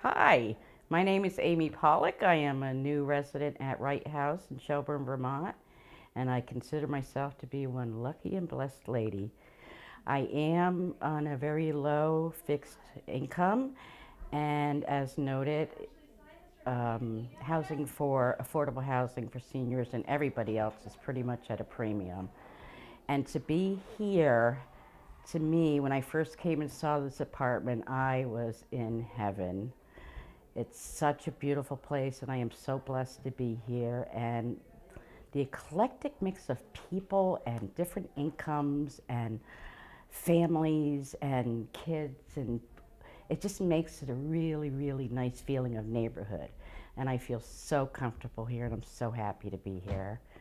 Hi, my name is Amy Pawluk. I am a new resident at Wright House in Shelburne, Vermont, and I consider myself to be one lucky and blessed lady. I am on a very low fixed income, and as noted, housing for affordable housing for seniors and everybody else is pretty much at a premium. And to be here, to me, when I first came and saw this apartment, I was in heaven. It's such a beautiful place, and I am so blessed to be here. And the eclectic mix of people and different incomes and families and kids, and it just makes it a really, really nice feeling of neighborhood. And I feel so comfortable here, and I'm so happy to be here.